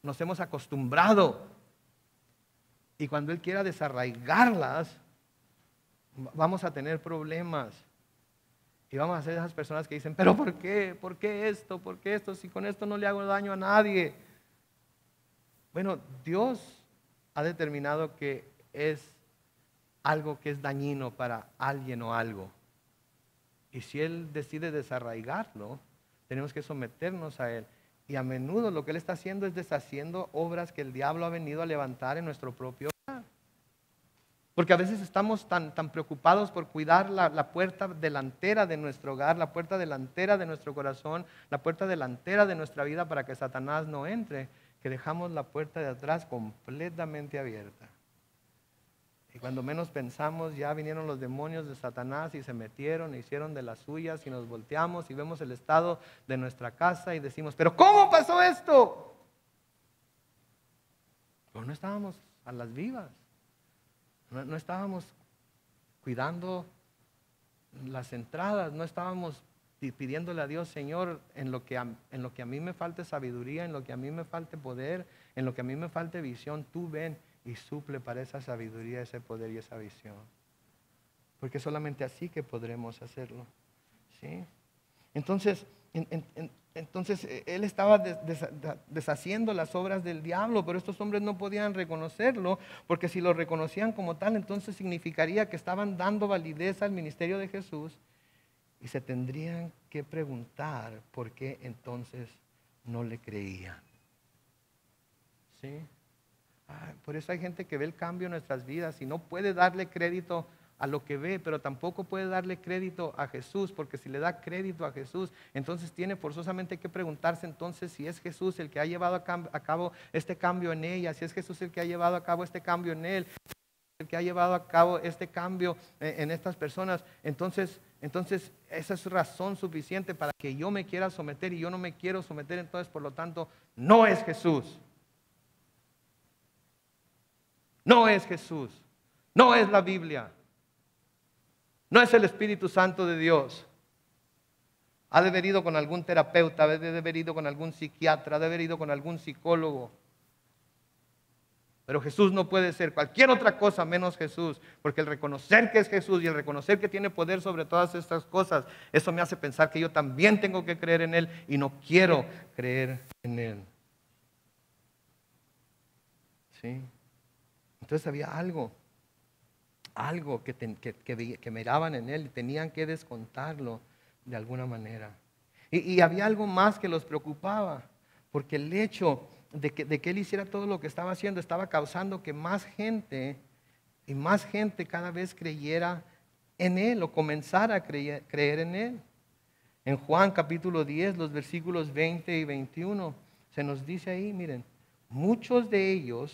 Speaker 1: nos hemos acostumbrado. Y cuando Él quiera desarraigarlas, vamos a tener problemas. Y vamos a ser esas personas que dicen, pero ¿por qué? ¿Por qué esto? ¿Por qué esto? Si con esto no le hago daño a nadie. Bueno, Dios ha determinado que es algo que es dañino para alguien o algo. Y si Él decide desarraigarlo, tenemos que someternos a Él. Y a menudo lo que Él está haciendo es deshaciendo obras que el diablo ha venido a levantar en nuestro propio hogar. Porque a veces estamos tan preocupados por cuidar la puerta delantera de nuestro hogar, la puerta delantera de nuestro corazón, la puerta delantera de nuestra vida para que Satanás no entre, que dejamos la puerta de atrás completamente abierta. Y cuando menos pensamos, ya vinieron los demonios de Satanás y se metieron e hicieron de las suyas, y nos volteamos y vemos el estado de nuestra casa y decimos, pero ¿cómo pasó esto? Pero no estábamos a las vivas. No estábamos cuidando las entradas, no estábamos pidiéndole a Dios, Señor, en lo que a mí me falte sabiduría, en lo que a mí me falte poder, en lo que a mí me falte visión, tú ven y suple para esa sabiduría, ese poder y esa visión. Porque solamente así que podremos hacerlo. ¿Sí? Entonces Él estaba deshaciendo las obras del diablo, pero estos hombres no podían reconocerlo, porque si lo reconocían como tal, entonces significaría que estaban dando validez al ministerio de Jesús, y se tendrían que preguntar por qué entonces no le creían. ¿Sí? Por eso hay gente que ve el cambio en nuestras vidas y no puede darle crédito a lo que ve, pero tampoco puede darle crédito a Jesús, porque si le da crédito a Jesús, entonces tiene forzosamente que preguntarse entonces si es Jesús el que ha llevado a cabo este cambio en ella, si es Jesús el que ha llevado a cabo este cambio en él, el que ha llevado a cabo este cambio en estas personas. Entonces esa es razón suficiente para que yo me quiera someter, y yo no me quiero someter, entonces por lo tanto no es Jesús. No es Jesús, no es la Biblia, no es el Espíritu Santo de Dios. Ha de haber ido con algún terapeuta, ha de haber ido con algún psiquiatra, ha de haber ido con algún psicólogo. Pero Jesús no puede ser cualquier otra cosa menos Jesús, porque el reconocer que es Jesús y el reconocer que tiene poder sobre todas estas cosas, eso me hace pensar que yo también tengo que creer en Él, y no quiero creer en Él. ¿Sí? Entonces había algo que miraban en Él y tenían que descontarlo de alguna manera. Y había algo más que los preocupaba, porque el hecho de que Él hiciera todo lo que estaba haciendo estaba causando que más gente y más gente cada vez creyera en Él, o comenzara a creer en Él. En Juan capítulo 10, los versículos 20 y 21, se nos dice ahí, miren, muchos de ellos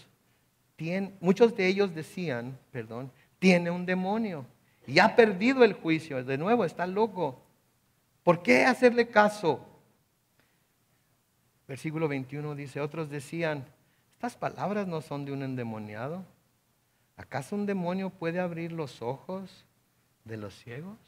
Speaker 1: decían, tiene un demonio y ha perdido el juicio. De nuevo, está loco. ¿Por qué hacerle caso? Versículo 21 dice, otros decían, estas palabras no son de un endemoniado. ¿Acaso un demonio puede abrir los ojos de los ciegos?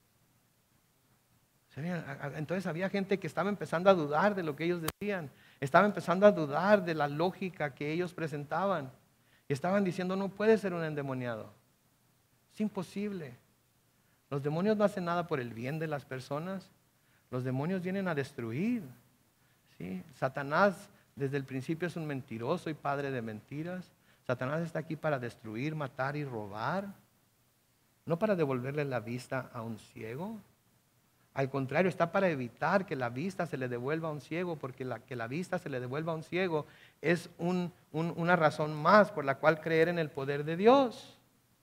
Speaker 1: Entonces había gente que estaba empezando a dudar de lo que ellos decían. Estaba empezando a dudar de la lógica que ellos presentaban. Y estaban diciendo, no puede ser un endemoniado. Es imposible. Los demonios no hacen nada por el bien de las personas. Los demonios vienen a destruir. ¿Sí? Satanás desde el principio es un mentiroso y padre de mentiras. Satanás está aquí para destruir, matar y robar. No para devolverle la vista a un ciego. Al contrario, está para evitar que la vista se le devuelva a un ciego, porque que la vista se le devuelva a un ciego es una razón más por la cual creer en el poder de Dios.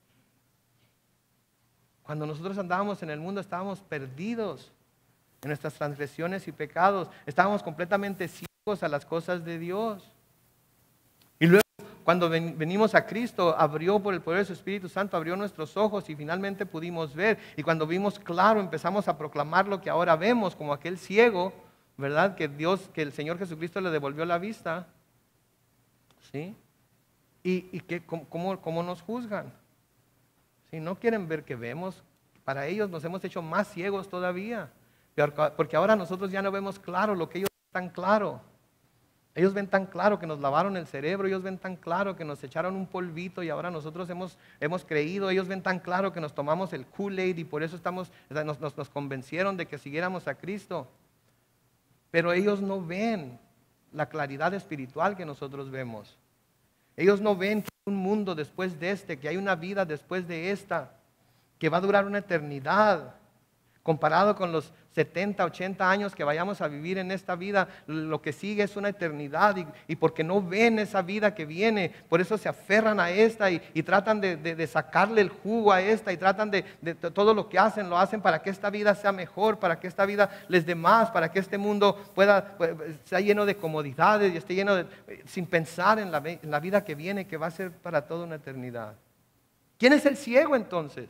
Speaker 1: Cuando nosotros andábamos en el mundo, estábamos perdidos en nuestras transgresiones y pecados. Estábamos completamente ciegos a las cosas de Dios. Y luego, cuando venimos a Cristo, abrió por el poder de su Espíritu Santo, abrió nuestros ojos y finalmente pudimos ver. Y cuando vimos claro, empezamos a proclamar lo que ahora vemos, como aquel ciego, ¿verdad? Que el Señor Jesucristo le devolvió la vista. ¿Sí? ¿Y cómo nos juzgan? ¿Sí? No quieren ver que vemos. Para ellos nos hemos hecho más ciegos todavía. Porque ahora nosotros ya no vemos claro lo que ellos ven tan claro. Ellos ven tan claro que nos lavaron el cerebro, ellos ven tan claro que nos echaron un polvito y ahora nosotros hemos creído, ellos ven tan claro que nos tomamos el Kool-Aid y por eso nos convencieron de que siguiéramos a Cristo. Pero ellos no ven la claridad espiritual que nosotros vemos. Ellos no ven que hay un mundo después de este, que hay una vida después de esta, que va a durar una eternidad. Comparado con los 70, 80 años que vayamos a vivir en esta vida, lo que sigue es una eternidad y porque no ven esa vida que viene, por eso se aferran a esta y tratan de sacarle el jugo a esta y tratan de todo lo que hacen, lo hacen para que esta vida sea mejor, para que esta vida les dé más, para que este mundo sea lleno de comodidades y esté lleno sin pensar en la vida que viene, que va a ser para toda una eternidad. ¿Quién es el ciego entonces?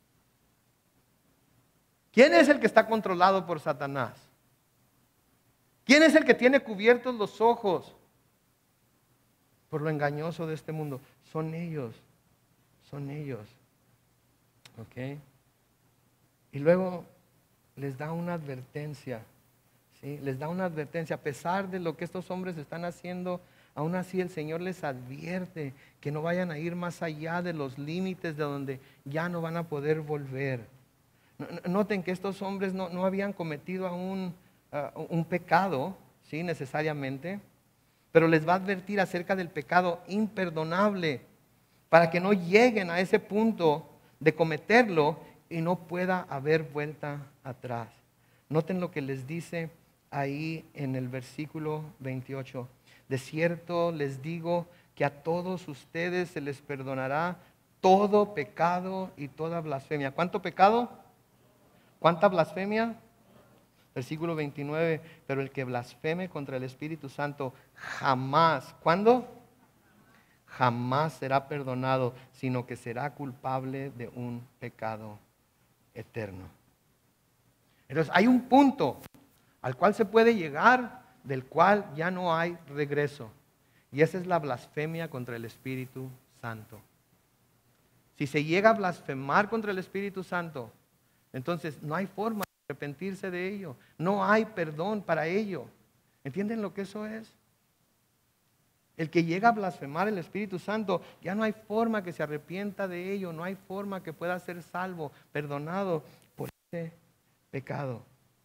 Speaker 1: ¿Quién es el que está controlado por Satanás? ¿Quién es el que tiene cubiertos los ojos por lo engañoso de este mundo? Son ellos, son ellos. ¿Ok? Y luego les da una advertencia, ¿sí? Les da una advertencia. A pesar de lo que estos hombres están haciendo, aún así el Señor les advierte que no vayan a ir más allá de los límites de donde ya no van a poder volver. Noten que estos hombres no habían cometido aún un pecado, ¿sí? Necesariamente, pero les va a advertir acerca del pecado imperdonable para que no lleguen a ese punto de cometerlo y no pueda haber vuelta atrás. Noten lo que les dice ahí en el versículo 28. De cierto les digo que a todos ustedes se les perdonará todo pecado y toda blasfemia. ¿Cuánto pecado? ¿Cuánta blasfemia? Versículo 29, pero el que blasfeme contra el Espíritu Santo jamás, ¿cuándo? Jamás será perdonado, sino que será culpable de un pecado eterno. Entonces hay un punto al cual se puede llegar, del cual ya no hay regreso. Y esa es la blasfemia contra el Espíritu Santo. Si se llega a blasfemar contra el Espíritu Santo, entonces no hay forma de arrepentirse de ello. No hay perdón para ello. ¿Entienden lo que eso es? El que llega a blasfemar el Espíritu Santo, ya no hay forma que se arrepienta de ello. No hay forma que pueda ser salvo, perdonado por ese pecado.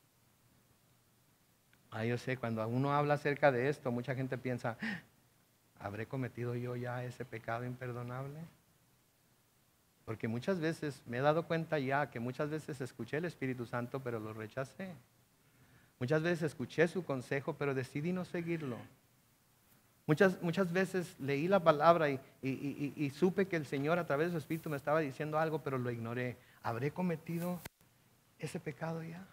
Speaker 1: Yo sé, cuando uno habla acerca de esto, mucha gente piensa, ¿habré cometido yo ya ese pecado imperdonable? Porque muchas veces me he dado cuenta ya que muchas veces escuché el Espíritu Santo, pero lo rechacé. Muchas veces escuché su consejo, pero decidí no seguirlo. Muchas veces leí la palabra y supe que el Señor a través de su Espíritu me estaba diciendo algo, pero lo ignoré. ¿Habré cometido ese pecado ya?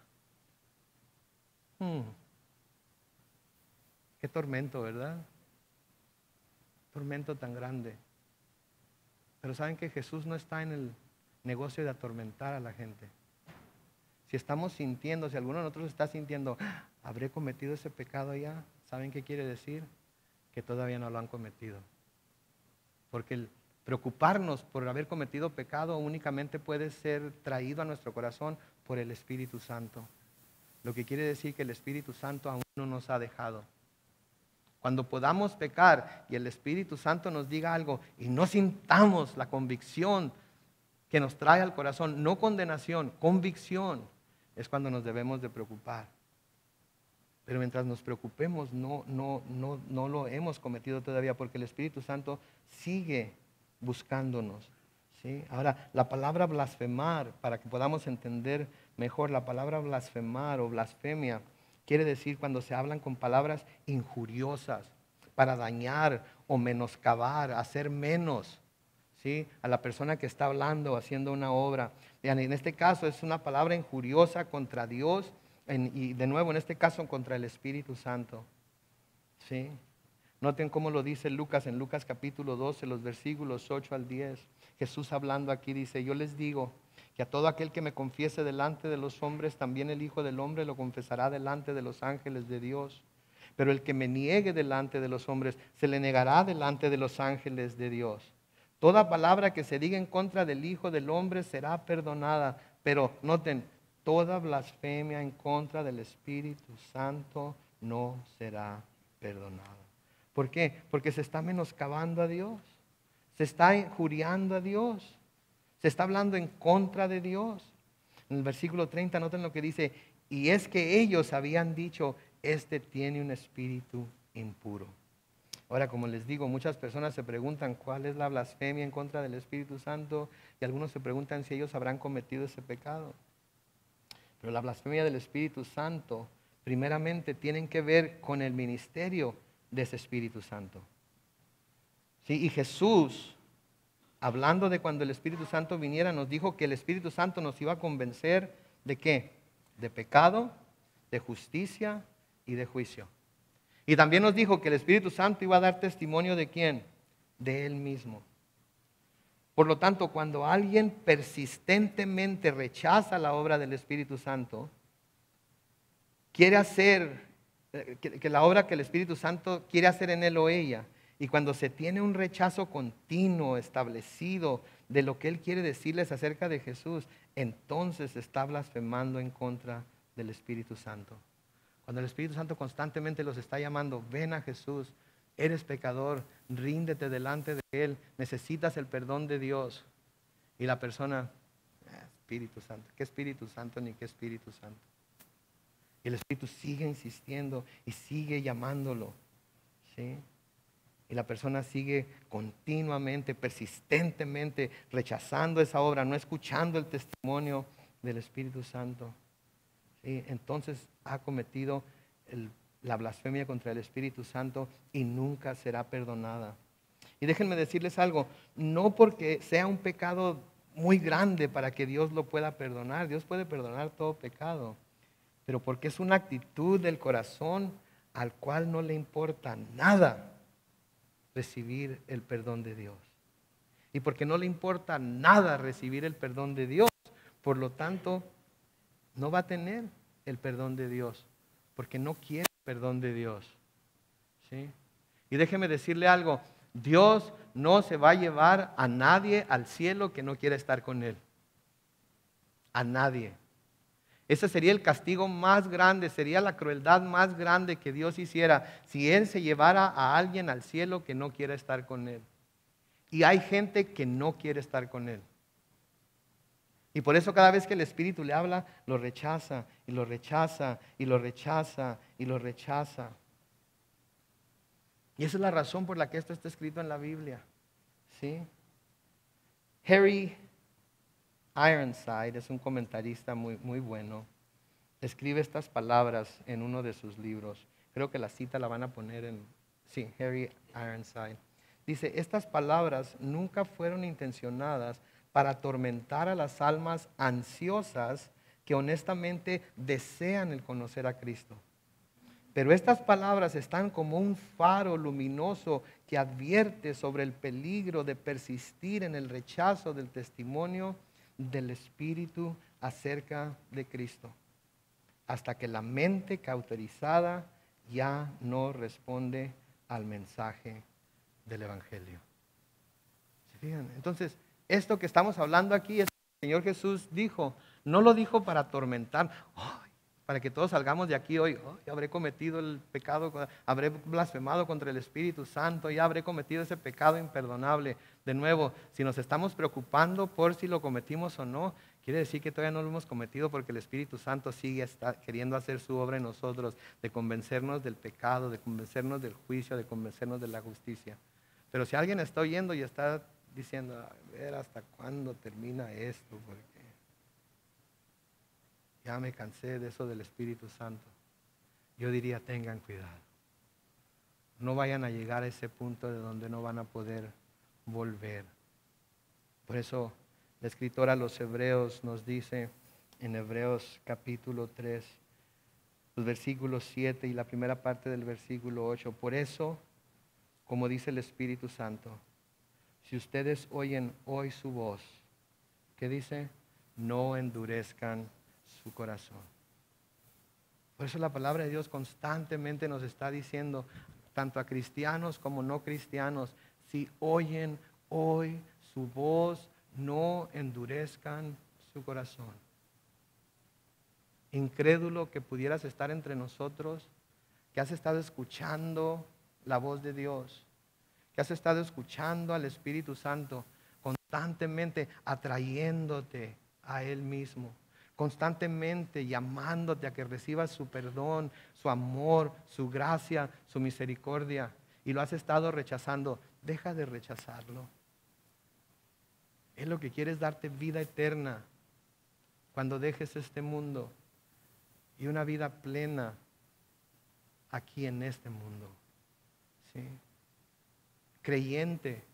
Speaker 1: Qué tormento, ¿verdad? Tormento tan grande. Pero saben que Jesús no está en el negocio de atormentar a la gente. Si estamos sintiendo, si alguno de nosotros está sintiendo, ¿habré cometido ese pecado ya? ¿Saben qué quiere decir? Que todavía no lo han cometido. Porque el preocuparnos por haber cometido pecado únicamente puede ser traído a nuestro corazón por el Espíritu Santo. Lo que quiere decir que el Espíritu Santo aún no nos ha dejado. Cuando podamos pecar y el Espíritu Santo nos diga algo y no sintamos la convicción que nos trae al corazón, no condenación, convicción, es cuando nos debemos de preocupar. Pero mientras nos preocupemos, no lo hemos cometido todavía, porque el Espíritu Santo sigue buscándonos, ¿sí? Ahora, la palabra blasfemar, para que podamos entender mejor, la palabra blasfemar o blasfemia quiere decir cuando se hablan con palabras injuriosas para dañar o menoscabar, hacer menos, ¿sí? A la persona que está hablando o haciendo una obra. Vean, en este caso es una palabra injuriosa contra Dios y de nuevo en este caso contra el Espíritu Santo, ¿sí? Noten cómo lo dice Lucas en Lucas capítulo 12, los versículos 8 al 10. Jesús hablando aquí dice, yo les digo que a todo aquel que me confiese delante de los hombres, también el Hijo del Hombre lo confesará delante de los ángeles de Dios. Pero el que me niegue delante de los hombres, se le negará delante de los ángeles de Dios. Toda palabra que se diga en contra del Hijo del Hombre será perdonada. Pero noten, toda blasfemia en contra del Espíritu Santo no será perdonada. ¿Por qué? Porque se está menoscabando a Dios, se está injuriando a Dios, se está hablando en contra de Dios. En el versículo 30, noten lo que dice, y es que ellos habían dicho, este tiene un espíritu impuro. Ahora, como les digo, muchas personas se preguntan cuál es la blasfemia en contra del Espíritu Santo y algunos se preguntan si ellos habrán cometido ese pecado. Pero la blasfemia del Espíritu Santo, primeramente, tienen que ver con el ministerio de ese Espíritu Santo. ¿Sí? Y Jesús, hablando de cuando el Espíritu Santo viniera, nos dijo que el Espíritu Santo nos iba a convencer ¿de qué? De pecado, de justicia y de juicio. Y también nos dijo que el Espíritu Santo iba a dar testimonio ¿de quién? De Él mismo. Por lo tanto, cuando alguien persistentemente rechaza la obra del Espíritu Santo, quiere hacer, que la obra que el Espíritu Santo quiere hacer en él o ella, y cuando se tiene un rechazo continuo, establecido, de lo que Él quiere decirles acerca de Jesús, entonces está blasfemando en contra del Espíritu Santo. Cuando el Espíritu Santo constantemente los está llamando, ven a Jesús, eres pecador, ríndete delante de Él, necesitas el perdón de Dios. Y la persona, Espíritu Santo, ¿qué Espíritu Santo ni qué Espíritu Santo? Y el Espíritu sigue insistiendo y sigue llamándolo, ¿sí? Y la persona sigue continuamente, persistentemente rechazando esa obra, no escuchando el testimonio del Espíritu Santo. ¿Sí? Entonces ha cometido la blasfemia contra el Espíritu Santo y nunca será perdonada. Y déjenme decirles algo, no porque sea un pecado muy grande para que Dios lo pueda perdonar, Dios puede perdonar todo pecado, pero porque es una actitud del corazón al cual no le importa nada recibir el perdón de Dios. Y porque no le importa nada recibir el perdón de Dios, por lo tanto, no va a tener el perdón de Dios, porque no quiere el perdón de Dios. ¿Sí? Y déjeme decirle algo, Dios no se va a llevar a nadie al cielo que no quiera estar con Él. A nadie. Ese sería el castigo más grande, sería la crueldad más grande que Dios hiciera si Él se llevara a alguien al cielo que no quiera estar con Él. Y hay gente que no quiere estar con Él. Y por eso cada vez que el Espíritu le habla, lo rechaza y lo rechaza y lo rechaza y lo rechaza. Y esa es la razón por la que esto está escrito en la Biblia. ¿Sí? Harry Ironside es un comentarista muy bueno. Escribe estas palabras en uno de sus libros. Creo que la cita la van a poner en... Sí, Harry Ironside. Dice, estas palabras nunca fueron intencionadas para atormentar a las almas ansiosas que honestamente desean el conocer a Cristo. Pero estas palabras están como un faro luminoso que advierte sobre el peligro de persistir en el rechazo del testimonio del Espíritu acerca de Cristo, hasta que la mente cauterizada ya no responde al mensaje del Evangelio. ¿Se fijan? Entonces, esto que estamos hablando aquí es que el Señor Jesús dijo, no lo dijo para atormentar, para que todos salgamos de aquí hoy, habré cometido el pecado, habré blasfemado contra el Espíritu Santo, ya habré cometido ese pecado imperdonable. De nuevo, si nos estamos preocupando por si lo cometimos o no, quiere decir que todavía no lo hemos cometido porque el Espíritu Santo sigue queriendo hacer su obra en nosotros, de convencernos del pecado, de convencernos del juicio, de convencernos de la justicia. Pero si alguien está oyendo y está diciendo, a ver hasta cuándo termina esto, porque ya me cansé de eso del Espíritu Santo, yo diría, tengan cuidado. No vayan a llegar a ese punto de donde no van a poder volver. Por eso la escritora a los Hebreos nos dice en Hebreos capítulo 3, los versículos 7 y la primera parte del versículo 8. Por eso, como dice el Espíritu Santo, si ustedes oyen hoy su voz, ¿qué dice? No endurezcan su corazón. Por eso la palabra de Dios constantemente nos está diciendo, tanto a cristianos como no cristianos, si oyen hoy su voz, no endurezcan su corazón. Incrédulo que pudieras estar entre nosotros, que has estado escuchando la voz de Dios, que has estado escuchando al Espíritu Santo constantemente atrayéndote a Él mismo, constantemente llamándote a que recibas su perdón, su amor, su gracia, su misericordia, y lo has estado rechazando. Deja de rechazarlo. Él lo que quiere es darte vida eterna cuando dejes este mundo y una vida plena aquí en este mundo. ¿Sí? Creyente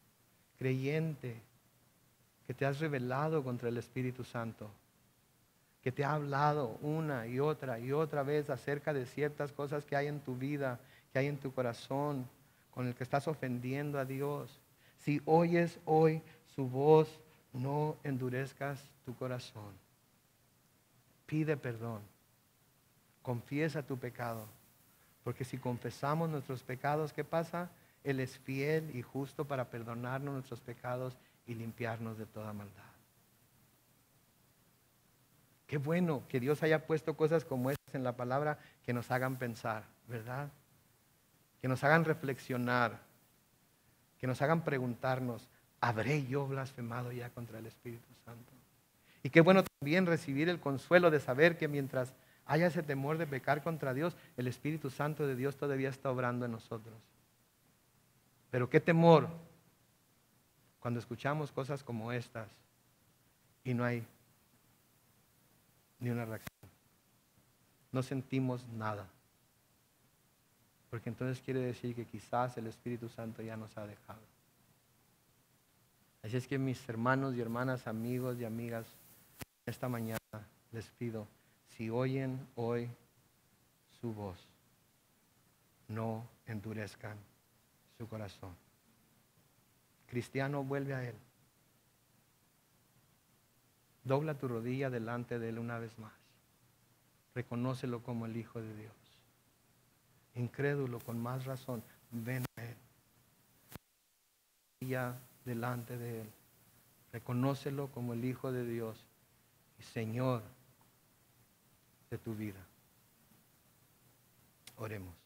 Speaker 1: que te has rebelado contra el Espíritu Santo, que te ha hablado una y otra vez acerca de ciertas cosas que hay en tu vida, que hay en tu corazón, con el que estás ofendiendo a Dios. Si oyes hoy su voz, no endurezcas tu corazón. Pide perdón. Confiesa tu pecado. Porque si confesamos nuestros pecados, ¿qué pasa? Él es fiel y justo para perdonarnos nuestros pecados y limpiarnos de toda maldad. Qué bueno que Dios haya puesto cosas como estas en la palabra que nos hagan pensar, ¿verdad? Que nos hagan reflexionar, que nos hagan preguntarnos, ¿habré yo blasfemado ya contra el Espíritu Santo? Y qué bueno también recibir el consuelo de saber que mientras haya ese temor de pecar contra Dios, el Espíritu Santo de Dios todavía está obrando en nosotros. Pero qué temor cuando escuchamos cosas como estas y no hay ni una reacción. No sentimos nada. Porque entonces quiere decir que quizás el Espíritu Santo ya nos ha dejado. Así es que mis hermanos y hermanas, amigos y amigas, esta mañana les pido, si oyen hoy su voz, no endurezcan su corazón. Cristiano, vuelve a Él. Dobla tu rodilla delante de Él una vez más. Reconócelo como el Hijo de Dios. Incrédulo, con más razón, ven a Él. Rodilla delante de Él. Reconócelo como el Hijo de Dios y Señor de tu vida. Oremos.